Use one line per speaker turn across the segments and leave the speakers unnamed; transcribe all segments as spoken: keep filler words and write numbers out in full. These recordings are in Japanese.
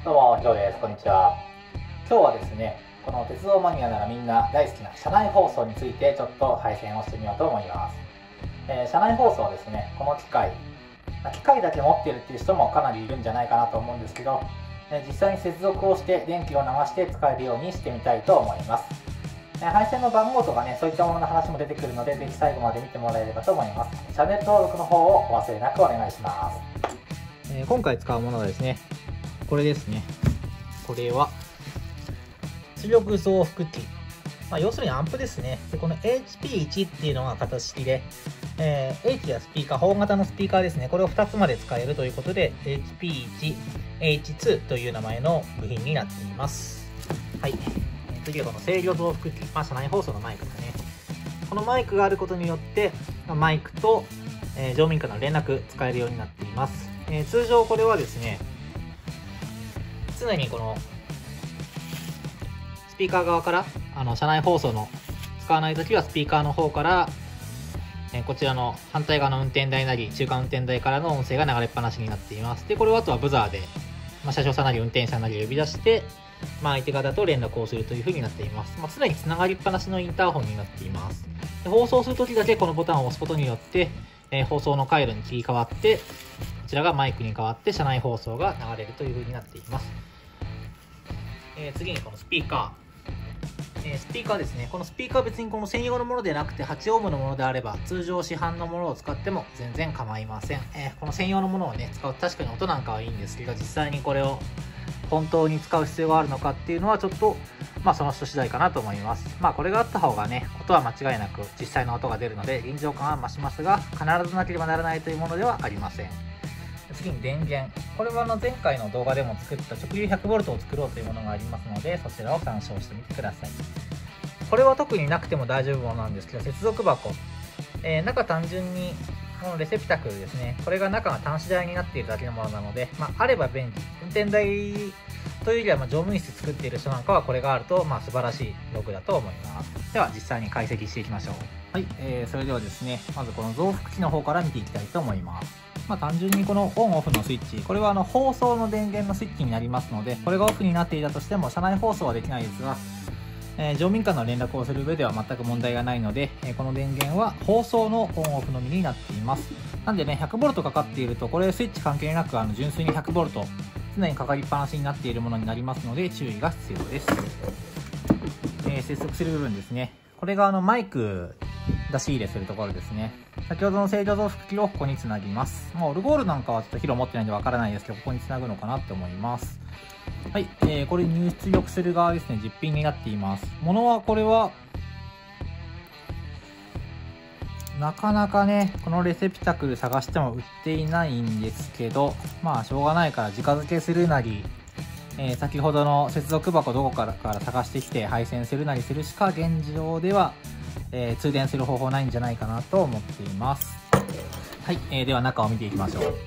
どうも、ジョーです。こんにちは。今日はですね、この鉄道マニアならみんな大好きな車内放送についてちょっと配信をしてみようと思います。えー、車内放送はですね、この機械、機械だけ持っているっていう人もかなりいるんじゃないかなと思うんですけど、えー、実際に接続をして電気を流して使えるようにしてみたいと思います。えー、配線の番号とかね、そういったものの話も出てくるので、ぜひ最後まで見てもらえればと思います。チャンネル登録の方をお忘れなくお願いします。えー、今回使うものはですね、これですね。これは出力増幅器、まあ、要するにアンプですね。でこの エイチピーワン っていうのが型式で、えー、H やスピーカー、本型のスピーカーですね、これをふたつまで使えるということで エイチピーワン、エイチツー という名前の部品になっています。はい、次はこの制御増幅器、まあ、車内放送のマイクですね。このマイクがあることによってマイクと、えー、乗務員からの連絡使えるようになっています。えー、通常これはですね、常にこのスピーカー側からあの車内放送の使わないときはスピーカーの方から、えー、こちらの反対側の運転台なり中間運転台からの音声が流れっぱなしになっています。でこれをあとはブザーで、まあ、車掌さんなり運転手さんなりを呼び出して、まあ、相手方と連絡をするというふうになっています。まあ、常につながりっぱなしのインターホンになっています。で放送するときだけこのボタンを押すことによって、えー、放送の回路に切り替わってこちらがマイクに変わって車内放送が流れるというふうになっています。えー、次にこのスピーカー、えー、スピーカーですね。このスピーカーは別にこの専用のものでなくてはちオームのものであれば通常市販のものを使っても全然構いません。えー、この専用のものをね使うと確かに音なんかはいいんですけど、実際にこれを本当に使う必要があるのかっていうのはちょっとまあその人次第かなと思います。まあこれがあった方がね音は間違いなく実際の音が出るので臨場感は増しますが、必ずなければならないというものではありません。次に電源、これはあの前回の動画でも作った直流 ひゃくボルト を作ろうというものがありますので、そちらを参照してみてください。これは特になくても大丈夫なものなんですけど、接続箱、えー、中単純にこのレセプタクルですね、これが中が端子台になっているだけのものなので、まあ、あれば便利。運転台というよりはまあ乗務員室作っている人なんかはこれがあるとまあ素晴らしいログだと思います。では実際に解析していきましょう。はい、えー、それではですね、まずこの増幅器の方から見ていきたいと思います。まあ、単純にこのオンオフのスイッチ、これはあの放送の電源のスイッチになりますので、これがオフになっていたとしても車内放送はできないですが、えー、乗務員間の連絡をする上では全く問題がないので、えー、この電源は放送のオンオフのみになっています。なんでね ひゃくボルト かかっていると、これスイッチ関係なくあの純粋に ひゃくボルト 常にかかりっぱなしになっているものになりますので注意が必要です。えー、接続する部分ですね、これがあのマイク出し入れするところですね。先ほどの制御増幅器をここにつなぎます。まあ、オルゴールなんかはちょっと広持ってないんでわからないですけど、ここにつなぐのかなって思います。はい、えー、これ入出力する側ですね、実品になっています。ものはこれはなかなかねこのレセプタクル探しても売っていないんですけど、まあしょうがないから直付けするなり、えー、先ほどの接続箱どこからから探してきて配線するなりするしか現状では、えー、通電する方法ないんじゃないかなと思っています。はい、えー、では中を見ていきましょう。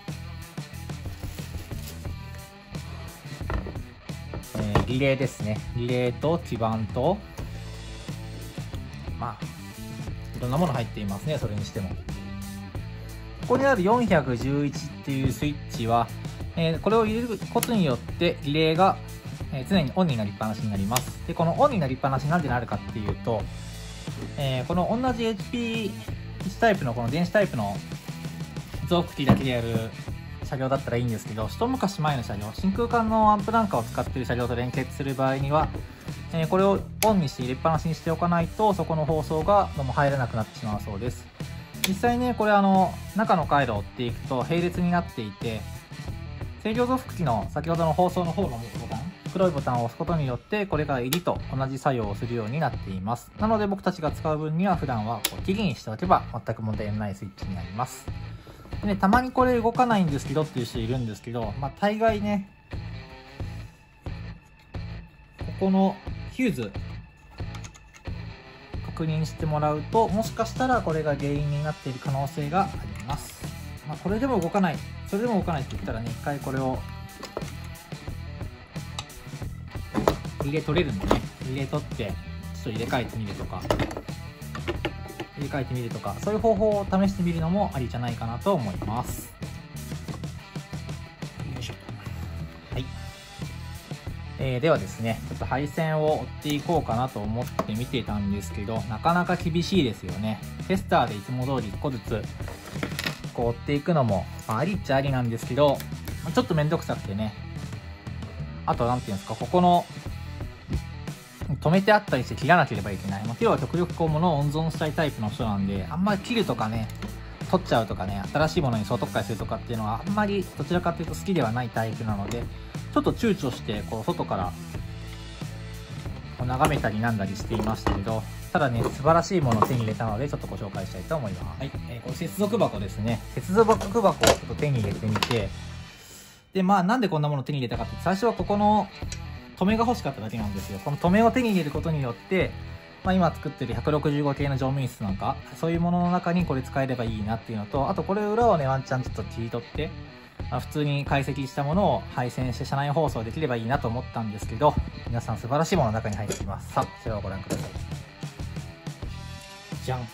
えー、リレーですね。リレーと基板とまあいろんなもの入っていますね。それにしてもここにあるよんひゃくじゅういちっていうスイッチは、えー、これを入れることによってリレーが、えー、常にオンになりっぱなしになります。でこのオンになりっぱなしなんでなるかっていうと、えー、この同じ エイチピーワン タイプのこの電子タイプの増幅器だけでやる車両だったらいいんですけど、一昔前の車両、真空管のアンプなんかを使っている車両と連結する場合には、えー、これをオンにして入れっぱなしにしておかないとそこの放送がどうも入らなくなってしまうそうです。実際ねこれあの中の回路を追っていくと並列になっていて、制御増幅器の先ほどの放送の方のボタン、黒いボタンを押すことによってこれが入りと同じ作用をするようになっています。なので僕たちが使う分には普段はこう切りにしておけば全く問題のないスイッチになります。でね、たまにこれ動かないんですけどっていう人いるんですけど、まあ、大概ねここのヒューズ確認してもらうと、もしかしたらこれが原因になっている可能性があります。まあ、これでも動かない、それでも動かないって言ったらね、一回これをリレー取れるんでね、リレー取ってちょっと入れ替えてみるとか入れ替えてみるとか、そういう方法を試してみるのもありじゃないかなと思います。よいしょ。はい、 えー、ではですね、ちょっと配線を追っていこうかなと思って見てたんですけど、なかなか厳しいですよね。テスターでいつも通りいっこずつこう追っていくのも、まあ、ありっちゃありなんですけど、ちょっとめんどくさくてね。あと、なんていうんですか、ここの止めてあったりして切らなければいけない。まあ、要は極力こう物を温存したいタイプの人なんで、あんまり切るとかね、取っちゃうとかね、新しいものに総特化するとかっていうのはあんまりどちらかというと好きではないタイプなので、ちょっと躊躇してこう外から眺めたりなんだりしていましたけど、ただね、素晴らしいものを手に入れたのでちょっとご紹介したいと思います。はい、えー、これ接続箱ですね。接続箱をちょっと手に入れてみて、で、まあなんでこんなものを手に入れたかって、最初はここの止めが欲しかっただけなんですよ。この止めを手に入れることによって、まあ、今作ってるひゃくろくじゅうご系の乗務員室なんか、そういうものの中にこれ使えればいいなっていうのと、あとこれ裏をね、ワンチャンちょっと切り取って、まあ、普通に解析したものを配線して車内放送できればいいなと思ったんですけど、皆さん素晴らしいものの中に入っています。さあ、こちらをご覧ください。じゃん。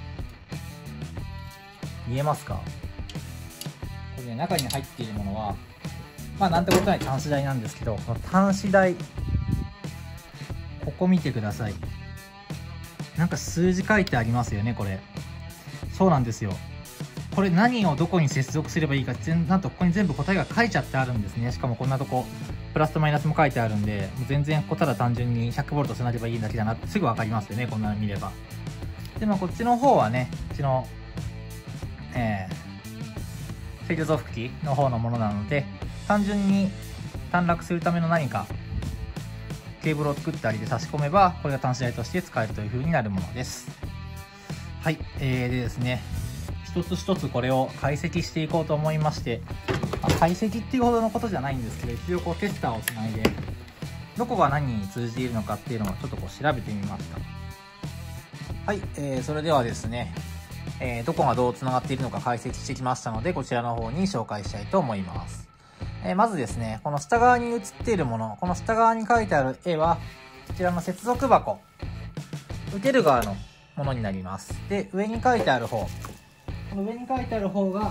見えますか？これね、中に入っているものは、まあなんてことない端子台なんですけど、この端子台、ここ見てください。なんか数字書いてありますよね、これ。そうなんですよ。これ何をどこに接続すればいいか、なんとここに全部答えが書いちゃってあるんですね。しかもこんなとこ、プラスとマイナスも書いてあるんで、全然こうただ単純に ひゃくボルト つなげばいいだけだなってすぐわかりますよね、こんなの見れば。で、まあこっちの方はね、こっちの、えー、制御増幅器の方のものなので、単純に短絡するための何かケーブルを作ったりで差し込めば、これが端子台として使えるという風になるものです。はい、えー、でですね、一つ一つこれを解析していこうと思いまして、まあ、解析っていうほどのことじゃないんですけど、一応こうテスターをつないで、どこが何に通じているのかっていうのをちょっとこう調べてみました。はい、えー、それではですね、えー、どこがどうつながっているのか解析してきましたので、こちらの方に紹介したいと思います。えー、まずですね、この下側に映っているもの、この下側に書いてある絵は、こちらの接続箱、受ける側のものになります。で、上に書いてある方、この上に書いてある方が、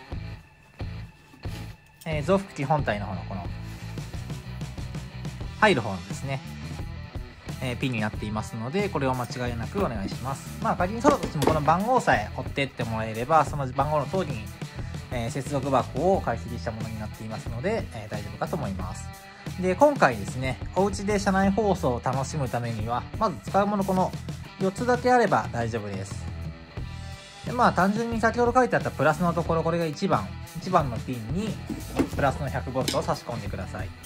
えー、増幅器本体の方のこの、入る方のですね、えー、ピンになっていますので、これを間違いなくお願いします。まあ、仮にそうだとしてもこの番号さえ追ってってもらえれば、その番号の通りに、えー、接続箱を解析したものになっていますので、えー、大丈夫かと思います。で、今回ですね、お家で車内放送を楽しむためには、まず使うものこのよっつだけあれば大丈夫です。で、まあ単純に先ほど書いてあったプラスのところ、これがいちばん。いちばんのピンにプラスの ひゃくボルト を差し込んでください。見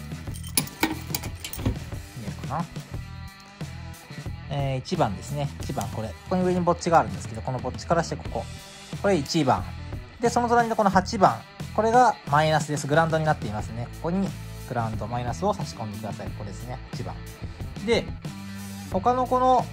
えるかな？えー、いちばんですね。いちばんこれ。ここに上にぼっちがあるんですけど、このぼっちからしてここ。これいちばん。で、その隣のこのはちばん。これがマイナスです。グラウンドになっていますね。ここにグラウンド、マイナスを差し込んでください。ここですね。はちばん。で、他のこの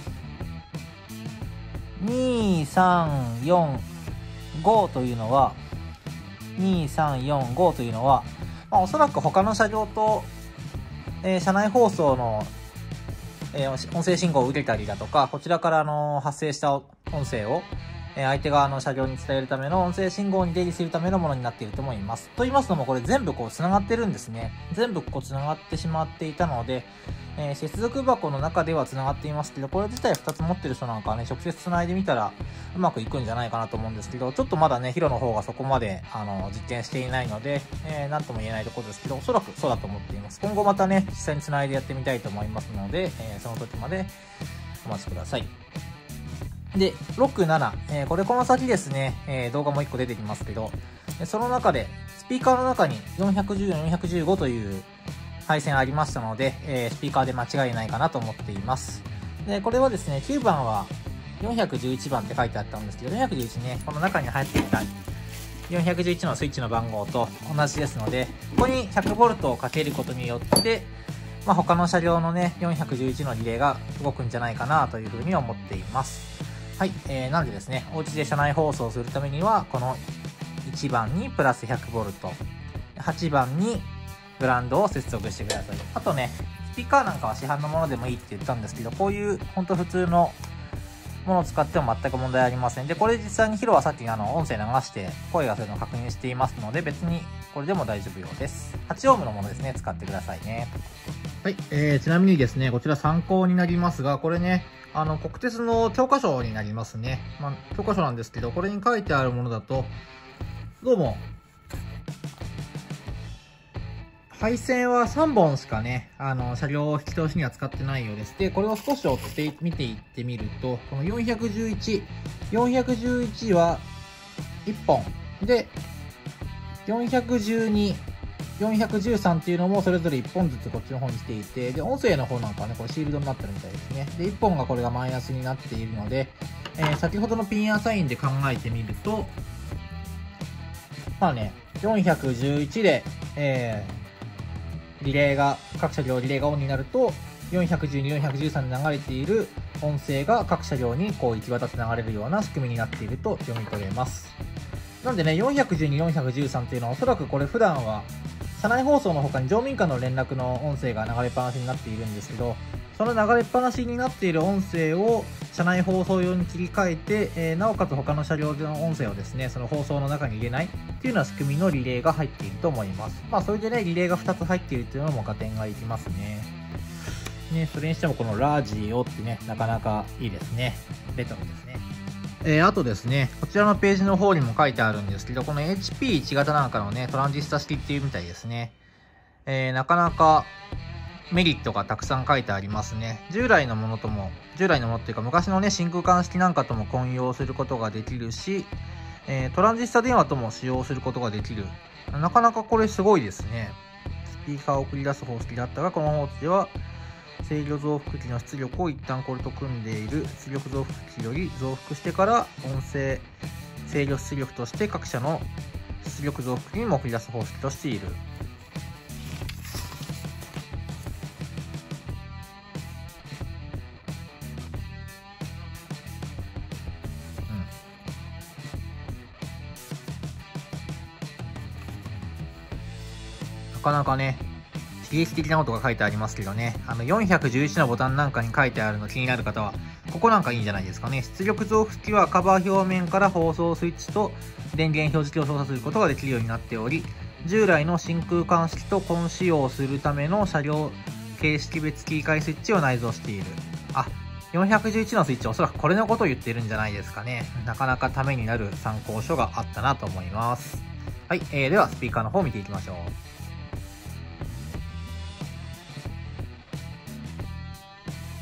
に、さん、よん、ごというのは、に、さん、よん、ごというのは、まあ、おそらく他の車両と、えー、車内放送の、えー、音声信号を受けたりだとか、こちらからあの発生した音声を、えー、相手側の車両に伝えるための音声信号に出入りするためのものになっていると思います。と言いますのも、これ全部こう繋がってるんですね。全部こう繋がってしまっていたので、えー、接続箱の中では繋がっていますけど、これ自体ふたつ持ってる人なんかはね、直接繋いでみたらうまくいくんじゃないかなと思うんですけど、ちょっとまだね、ヒロの方がそこまで、あの、実験していないので、えー、なんとも言えないところですけど、おそらくそうだと思っています。今後またね、実際に繋いでやってみたいと思いますので、えー、その時までお待ちください。で、ろく、なな、えー、これこの先ですね、えー、動画もいっこ出てきますけど、その中で、スピーカーの中によんひゃくじゅうよん、よんひゃくじゅうごという配線ありましたので、えー、スピーカーで間違いないかなと思っています。で、これはですね、きゅうばんはよんひゃくじゅういちばんって書いてあったんですけど、よんひゃくじゅういちね、この中に入っていたよんひゃくじゅういちのスイッチの番号と同じですので、ここに ひゃくボルト をかけることによって、まあ、他の車両のね、よんひゃくじゅういちのリレーが動くんじゃないかなというふうに思っています。はい、えー、なんでですね、お家で車内放送をするためには、このいちばんにプラス ひゃくボルト、はちばんにグラウンドを接続してください。あとね、スピーカーなんかは市販のものでもいいって言ったんですけど、こういうほんと普通のものを使っても全く問題ありません。で、これ実際にヒロはさっきあの音声流して声がするのを確認していますので、別にこれでも大丈夫ようです。はちオームのものですね、使ってくださいね。はい、えー、ちなみにですね、こちら参考になりますが、これね、あの、国鉄の教科書になりますね。まあ、教科書なんですけど、これに書いてあるものだと、どうも、配線はさんぼんしかね、あの、車両を引き通しには使ってないようです。で、これを少し追って見ていってみると、このよんひゃくじゅういち、よんひゃくじゅういちはいっぽん。で、よんひゃくじゅうに、よんひゃくじゅうさんっていうのもそれぞれいっぽんずつこっちの方に来ていて、で、音声の方なんかはね、これシールドになってるみたいですね。で、いっぽんがこれがマイナスになっているので、えー、先ほどのピンアサインで考えてみると、まあね、よんひゃくじゅういちで、えー、リレーが、各車両リレーがオンになると、よんひゃくじゅうに、よんひゃくじゅうさんで流れている音声が各車両にこう行き渡って流れるような仕組みになっていると読み取れます。なんでね、よんひゃくじゅうに、よんひゃくじゅうさんっていうのはおそらくこれ普段は車内放送の他に乗務員間の連絡の音声が流れっぱなしになっているんですけど、その流れっぱなしになっている音声を車内放送用に切り替えて、えー、なおかつ他の車両の音声をですね、その放送の中に入れないっていうような仕組みのリレーが入っていると思います。まあそれでね、リレーがふたつ入っているっていうのも合点がいきますね。ね、それにしてもこのラージオってね、なかなかいいですね。レトロですね。えー、あとですね、こちらのページの方にも書いてあるんですけど、この エイチピーいち 型なんかのね、トランジスタ式っていうみたいですね。えー、なかなかメリットがたくさん書いてありますね。従来のものとも、従来のものっていうか昔のね、真空管式なんかとも混用することができるし、えー、トランジスタ電話とも使用することができる。なかなかこれすごいですね。スピーカーを送り出す方式だったが、この方では、制御増幅器の出力を一旦これと組んでいる出力増幅器より増幅してから音声制御出力として各社の出力増幅器にも送り出す方式としている。なかなかね、刺激的なことが書いてありますけどね、あのよんひゃくじゅういちのボタンなんかに書いてあるの気になる方は、ここなんかいいんじゃないですかね。出力増幅器はカバー表面から放送スイッチと電源表示器を操作することができるようになっており、従来の真空管式と混使用するための車両形式別切り替えスイッチを内蔵している。あ、よんひゃくじゅういちのスイッチはおそらくこれのことを言ってるんじゃないですかね。なかなかためになる参考書があったなと思います。はい、えー、ではスピーカーの方を見ていきましょう。